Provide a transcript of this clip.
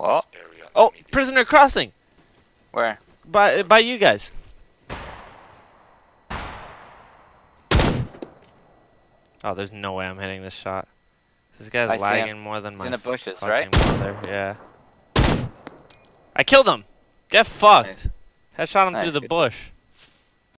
Well. Oh, prisoner crossing. Where? By you guys. Oh, there's no way I'm hitting this shot. This guy's I see lagging him. more than He's my in the bushes, fucking right? mother. Yeah. I killed him. Get fucked. Nice. Headshot him Nice, through the good. bush.